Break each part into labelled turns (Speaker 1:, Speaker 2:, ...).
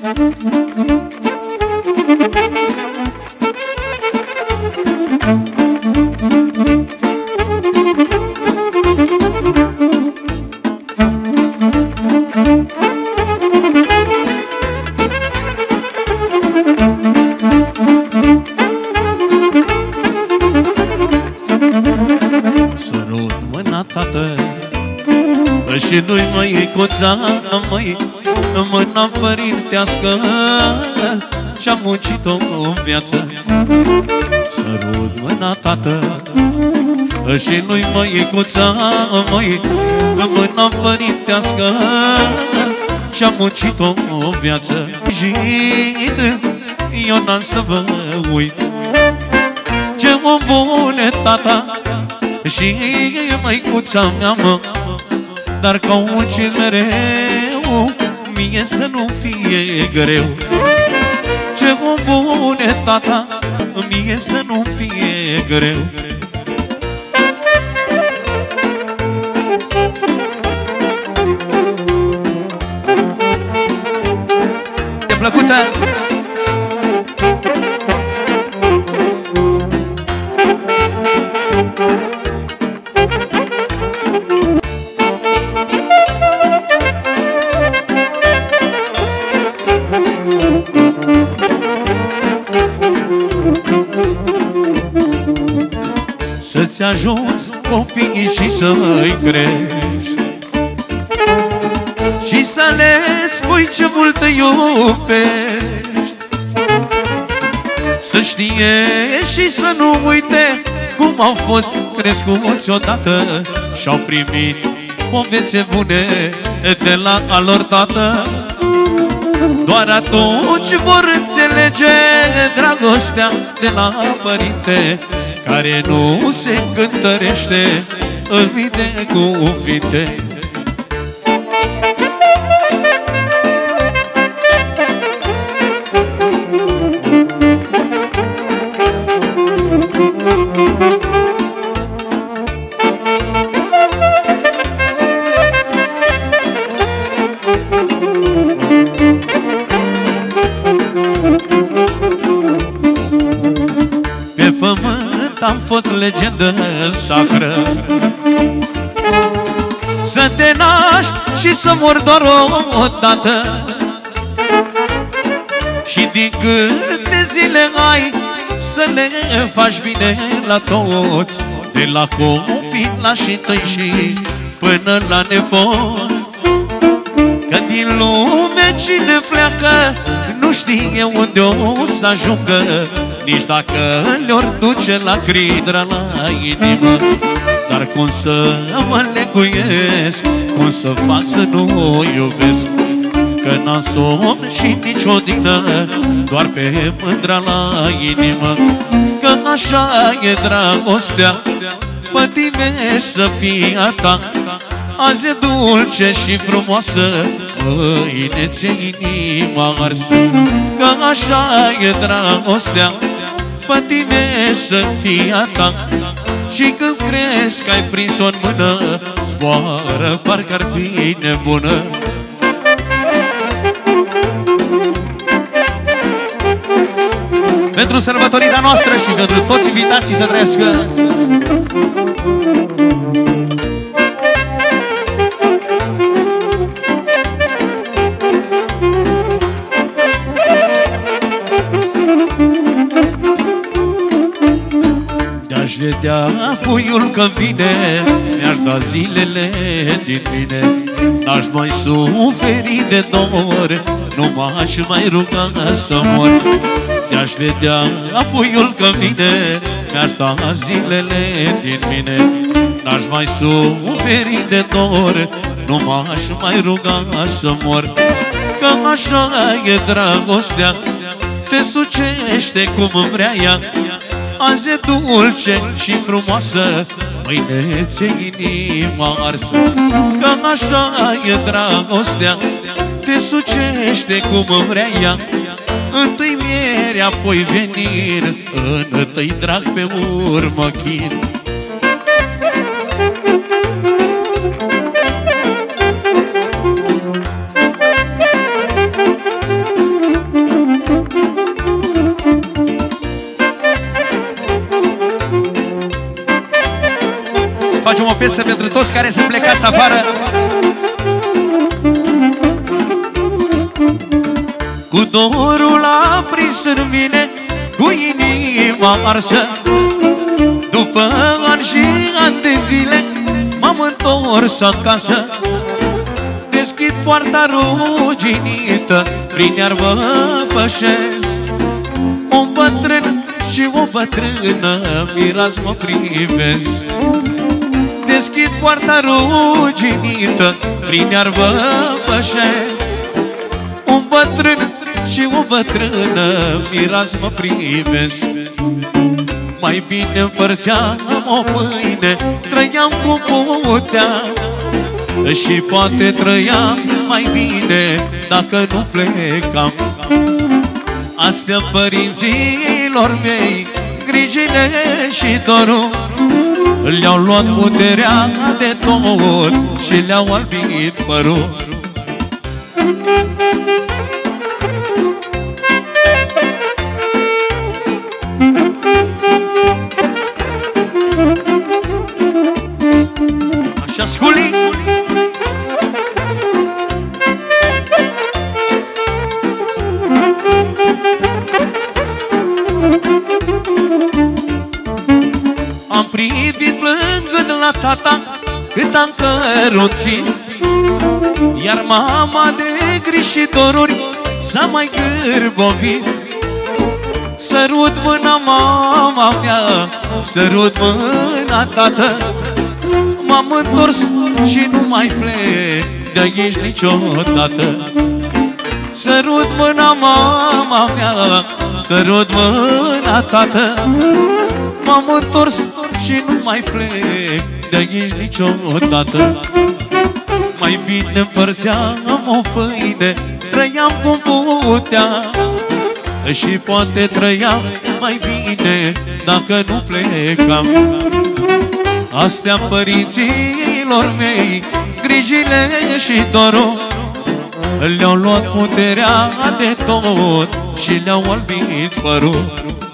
Speaker 1: Și nu-i măicuța, măi, mâna părintească ce-am muncit-o în viață. Sărut mâna tată și nu-i măicuța, măi, mâna părintească ce-am muncit-o în viață. Și eu n-am să vă uit ce om bune tata și măicuța mea, mă. Dar că au muncit mereu, mie să nu fie greu. Ce om bune tata, mie să nu fie greu. E plăcută? Să-ți ajuți copiii și să-i crești și să le spui ce mult îi iubești. Să știe și să nu uite cum au fost crescuți odată și-au primit povețe bune de la a lor tată. Doar atunci vor înțelege dragostea de la părinte, care nu se cântărește în mii de cuvinte. Pe pământ am fost legendă sacră, să te naști și să mori doar o dată. Și din câte zile ai să le faci bine la toți, de la copii la și tăi și până la nepoți. Că din lume cine pleacă nu știe unde o să ajungă, nici dacă le-or duce lacrimă la inimă. Dar cum să mă leguiesc, cum să fac să nu o iubesc, că n-am somn și nici odihnă, doar pe mândra la inimă. Că așa e dragostea, pătime să fie a ta, azi e dulce și frumoasă, mâine ți-e inima arsă. Că așa e dragostea, pătime să fie a ta, și când crezi că ai prins-o în mână, zboară parcă ar fi nebună. Pentru sărbătorirea noastră și pentru toți invitații să trăiască. De-aș vedea puiul că vine, mi-aș da zilele din mine. N-aș mai suferi de dor, nu m-aș mai ruga să mor. De-aș vedea puiul că vine, mi-aș da zilele din mine. N-aș mai suferi de dor, nu m-aș mai ruga să mor. Că așa e dragostea, te sucește cum vrea ea, azi e dulce și frumoasă, mâine ți-e inima arsă. Că așa e dragostea, te sucește cum vrea ea, întâi miere, apoi venir, întâi drag, pe urmă chin. facem o piesă pentru toți care sunt plecați afară. Cu dorul aprins în mine, cu inima arsă, după ani și ani de zile m-am întors acasă. Deschid poarta ruginită, prin iarbă pășesc. Un bătrân și o bătrână miraz mă privesc. Deschid poarta ruginită, prin iarbă pășesc. Un bătrân și o bătrână miraz mă privesc. Mai bine împărțeam o pâine, trăiam cum puteam, și poate trăiam mai bine dacă nu plecam. Astea părinților mei, grijile și dorul, le-au luat puterea de tot și le-au albit părul. Așa, Sculi! Am privit plângând la tata cât am căroțit, iar mama de griji și doruri s-a mai gârbovit. Sărut mâna mama mea, sărut mâna tată, m-am întors și nu mai plec de aici niciodată. Sărut mâna mama mea, sărut mâna tată, m-am întors și nu mai plec de aici niciodată. Mai bine împărțeam o pâine, trăiam cum puteam, și poate trăiam mai bine dacă nu plecam. Astea părinților mei, grijile și dorul, le-au luat puterea de tot și le-au albit părul.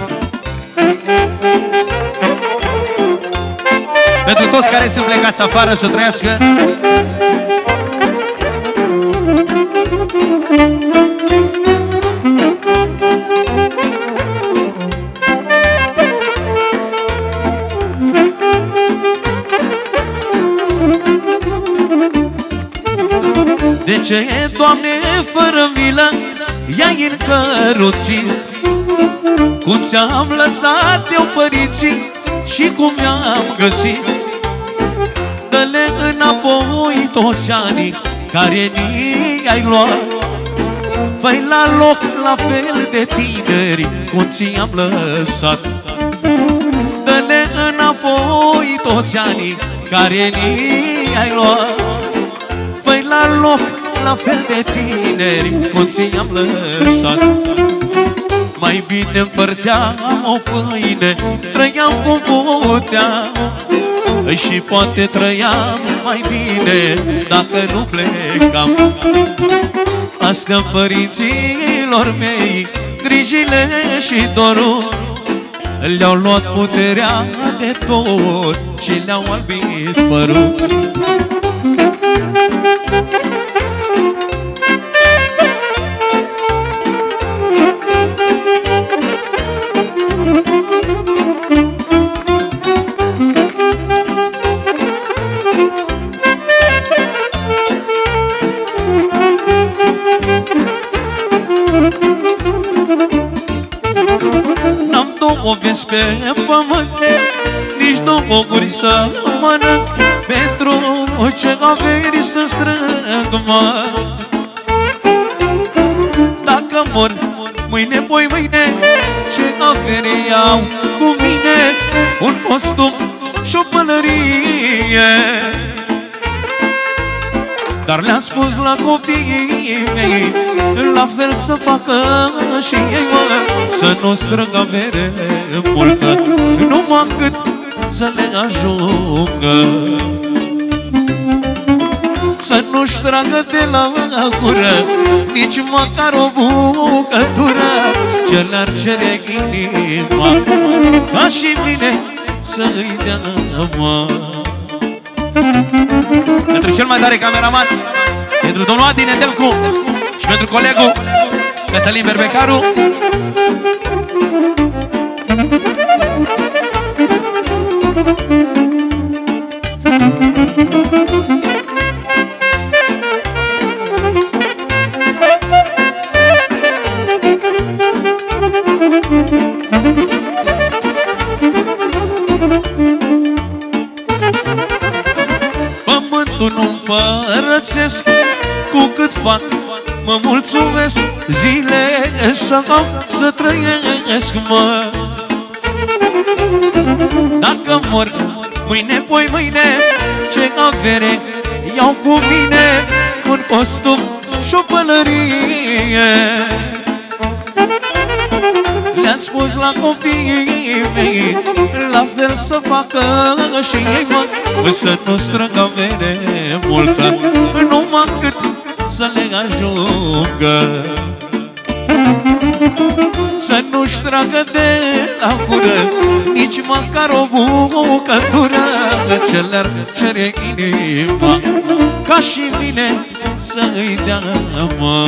Speaker 1: Pentru toți care sunt plecați afară să trăiască. De ce, Doamne, fără milă, i-ai încăruțit? Cum ți-am lăsat eu părinții și cum i-am găsit? Dă-le înapoi toți anii care ni-ai luat. Fă-i la loc la fel de tineri cum ți-am lăsat. Dă-le înapoi toți anii care ni-ai luat. Fă-i la loc la fel de tineri cum ți-am lăsat. Mai bine împărțeam o pâine, trăiam cum puteam, și poate trăiam mai bine dacă nu plecam. Astea părinților mei, grijile și dorul, le-au luat puterea de tot și le-au albit părul. N-am două vieți pe pământ, nici două guri să mănânc, pentru ce averi să strâng, mă. Dacă mor mâine, poi mâine, ce avere iau cu mine? Un costum și o pălărie. Dar le-am spus la copiii mei, la fel să facă și ei, mă, să nu strâng avere multă, numai cât să le ajungă. Să nu-și tragă de la gură nici măcar o bucătură, ce le-ar cere inima, ca și mine să-i dea, mă. Pentru cel mai tare cameraman, pentru domnul Adi Nedelcu și pentru colegul Cătălin Berbecaru. Pământul nu împărățesc, cu cât fac mă mulțumesc. Zile să am să trăiesc, mă. Dacă mor mâine, poi mâine, ce avere iau cu mine, un costum și o pălărie. Le-am spus la copiii mei, la fel să facă și ei, mă. Să nu strâng avere multă, numai cât să le ajungă. Să nu-și tragă de la gură nici măcar o bucătură, ce le-ar cere inima, ca și mine să-i dea, mă.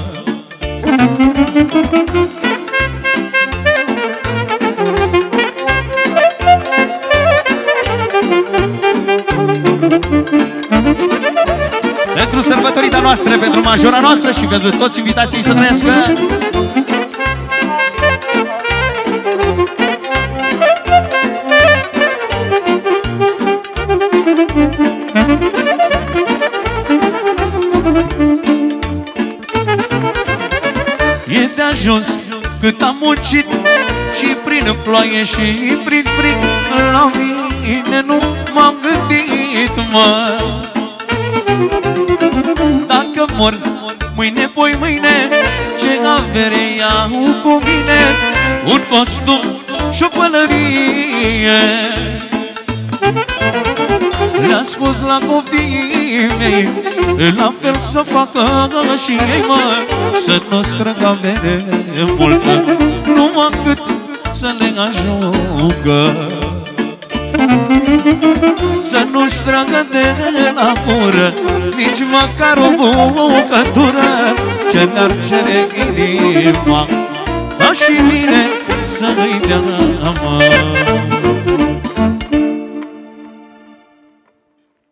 Speaker 1: Pentru sărbătorita noastră, pentru majora noastră și pentru toți invitații să trăiască. E de ajuns cât am muncit și prin ploaie și prin frig, la mine nu m-am gândit, mă. Dacă mor mâine, poi mâine, ce avere iau cu mine, un costum și o pălărie. Le-am spus la copiii mei, la fel să facă și ei, mă. Să nu strâng avere multă, numai cât să le ajungă. Să nu-și tragă de la gură nici măcar o bucătură, ce le-ar cere inima, ca și mine să-i dea, mă.